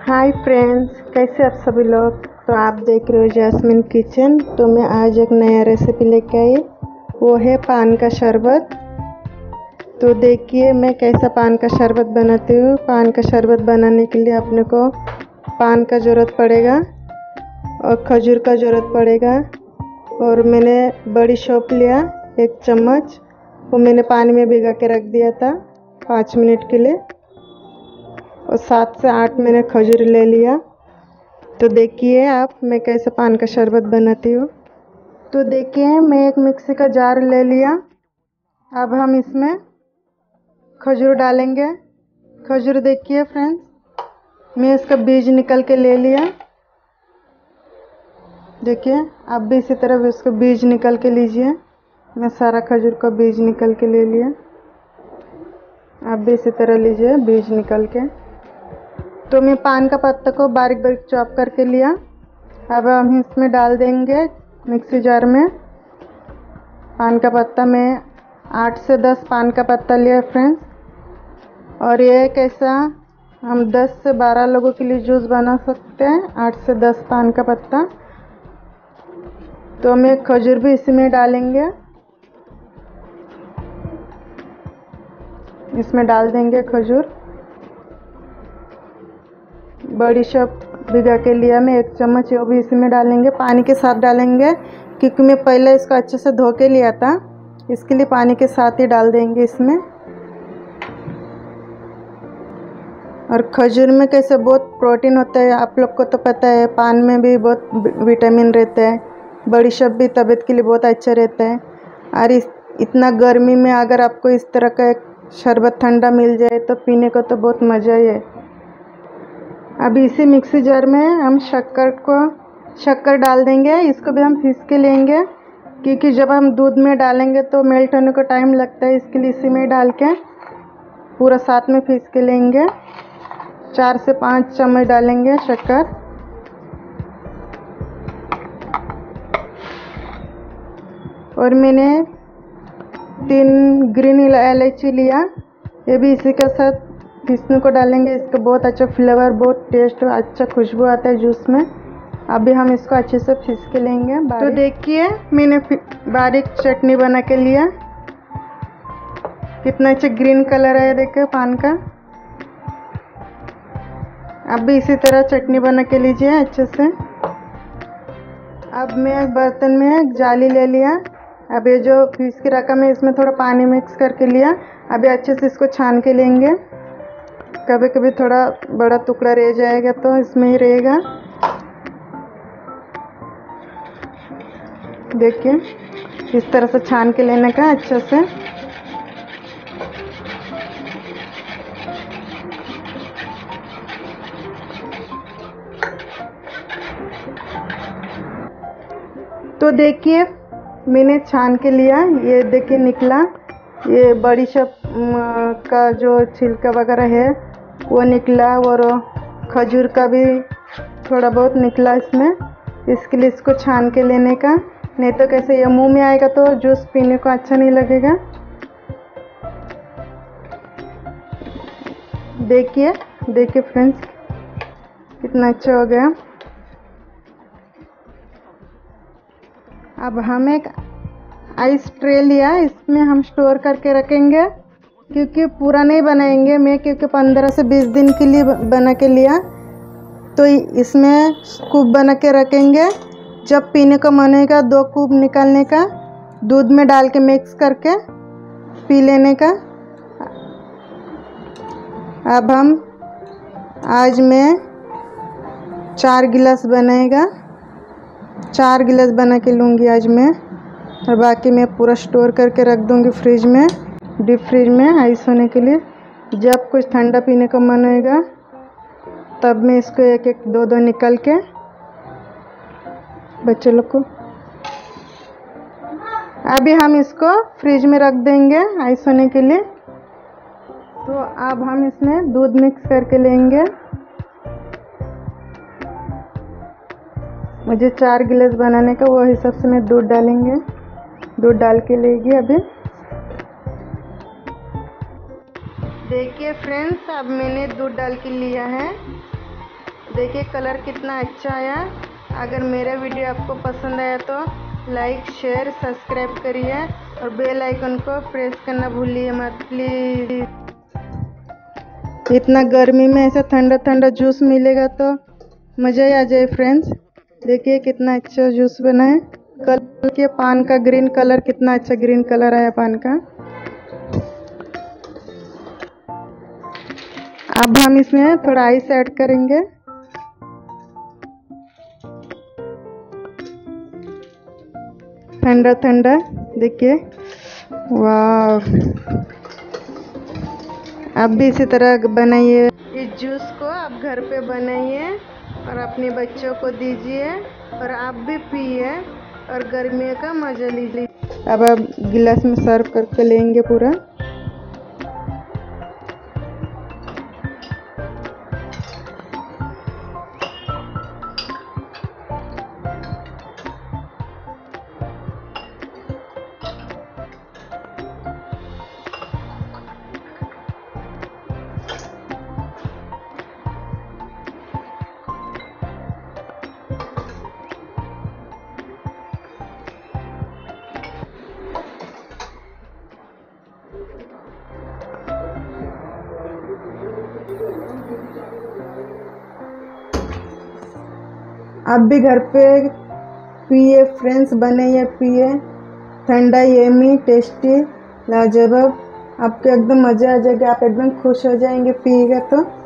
Hi friends, कैसे आप सभी लोग। तो आप देख रहे हो जैस्मिन किचन। तो मैं आज एक नया रेसिपी लेके आई, वो है पान का शरबत। तो देखिए मैं कैसा पान का शरबत बनाती हूँ। पान का शरबत बनाने के लिए अपने को पान का ज़रूरत पड़ेगा और खजूर का ज़रूरत पड़ेगा। और मैंने बड़ी सौंफ लिया 1 चम्मच, वो मैंने पानी में भिगा के रख दिया था 5 मिनट के लिए। और 7 से 8 मैंने खजूर ले लिया। तो देखिए आप मैं कैसे पान का शरबत बनाती हूँ। तो देखिए मैं एक मिक्सी का जार ले लिया। अब हम इसमें खजूर डालेंगे। खजूर देखिए फ्रेंड्स, मैं इसका बीज निकल के ले लिया। देखिए आप भी इसी तरह इसका बीज निकल के लीजिए। मैं सारा खजूर का बीज निकल के ले लिया, आप भी इसी तरह लीजिए बीज निकल के। तो मैं पान का पत्ता को बारीक बारीक चॉप करके लिया। अब हम इसमें डाल देंगे मिक्सी जार में पान का पत्ता। मैं 8 से 10 पान का पत्ता लिया फ्रेंड्स। और ये कैसा हम 10 से 12 लोगों के लिए जूस बना सकते हैं, 8 से 10 पान का पत्ता। तो मैं खजूर भी इसी में डालेंगे, इसमें डाल देंगे खजूर। बड़ी सौंफ भिगा के लिया मैं 1 चम्मच, वो भी इसी में डालेंगे, पानी के साथ डालेंगे क्योंकि मैं पहले इसको अच्छे से धो के लिया था, इसके लिए पानी के साथ ही डाल देंगे इसमें। और खजूर में कैसे बहुत प्रोटीन होता है, आप लोग को तो पता है। पान में भी बहुत विटामिन रहता है। बड़ी सौंफ भी तबीयत के लिए बहुत अच्छा रहता है। और इतना गर्मी में अगर आपको इस तरह का एक शरबत ठंडा मिल जाए तो पीने को तो बहुत मज़ा ही है। अभी इसी मिक्सी जार में हम शक्कर डाल देंगे। इसको भी हम पीस के लेंगे क्योंकि जब हम दूध में डालेंगे तो मेल्ट होने को टाइम लगता है, इसके लिए इसी में डाल के पूरा साथ में पीस के लेंगे। 4 से 5 चम्मच डालेंगे शक्कर। और मैंने 3 ग्रीन इलायची लिया, ये भी इसी के साथ पीसने को डालेंगे। इसका बहुत अच्छा फ्लेवर, बहुत टेस्ट, अच्छा खुशबू आता है जूस में। अभी हम इसको अच्छे से पीस के लेंगे। तो देखिए मैंने बारीक चटनी बना के लिया, कितना अच्छा ग्रीन कलर है देखिए पान का। अब भी इसी तरह चटनी बना के लीजिए अच्छे से। अब मैं एक बर्तन में एक जाली ले लिया। अब ये जो पीस के रखा मैं इसमें थोड़ा पानी मिक्स करके लिया। अभी अच्छे से इसको छान के लेंगे। कभी कभी थोड़ा बड़ा टुकड़ा रह जाएगा तो इसमें ही रहेगा। देखिए इस तरह से छान के लेने का अच्छे से। तो देखिए मैंने छान के लिया, ये देखिए निकला। ये बड़ी सौंफ का जो छिलका वगैरह है वो निकला, और खजूर का भी थोड़ा बहुत निकला इसमें। इसके लिए इसको छान के लेने का, नहीं तो कैसे ये मुंह में आएगा तो जूस पीने को अच्छा नहीं लगेगा। देखिए देखिए फ्रेंड्स कितना अच्छा हो गया। अब हम एक आइस ट्रे लिया, इसमें हम स्टोर करके रखेंगे क्योंकि पूरा नहीं बनाएंगे मैं, क्योंकि 15 से 20 दिन के लिए बना के लिया। तो इसमें स्कूप बना के रखेंगे। जब पीने का मन होगा 2 कूब निकालने का, दूध में डाल के मिक्स करके पी लेने का। अब हम आज मैं 4 गिलास बनाएगा, 4 गिलास बना के लूँगी आज मैं। और बाकी मैं पूरा स्टोर करके रख दूँगी फ्रिज में, डीप फ्रिज में आइस होने के लिए। जब कुछ ठंडा पीने का मन होएगा तब मैं इसको एक एक 2 निकल के बच्चे लोग को। अभी हम इसको फ्रिज में रख देंगे आइस होने के लिए। तो अब हम इसमें दूध मिक्स करके लेंगे। मुझे 4 गिलास बनाने का, वो हिसाब से मैं दूध डालेंगे, दूध डाल के लेगी अभी। देखिए फ्रेंड्स अब मैंने दूध डाल के लिया है। देखिए कलर कितना अच्छा आया। अगर मेरा वीडियो आपको पसंद आया तो लाइक शेयर सब्सक्राइब करिए और बेल आइकन को प्रेस करना भूलिए मत प्लीज़। इतना गर्मी में ऐसा ठंडा ठंडा जूस मिलेगा तो मज़ा ही आ जाए फ्रेंड्स। देखिए कितना अच्छा जूस बना है। कलर के पान का ग्रीन कलर, कितना अच्छा ग्रीन कलर आया पान का। अब हम इसमें थोड़ा आइस ऐड करेंगे। ठंडा ठंडा देखिए, वाह। आप भी इसी तरह बनाइए। इस जूस को आप घर पे बनाइए और अपने बच्चों को दीजिए और आप भी पिए और गर्मियों का मज़ा लीजिए। अब आप गिलास में सर्व करके लेंगे पूरा। आप भी घर पे पिए फ्रेंड्स, बनाइए पिए। ठंडा यमी टेस्टी लाजवाब, आपको एकदम मज़ा आ जाएगा। आप एकदम खुश हो जाएंगे पिएगा तो।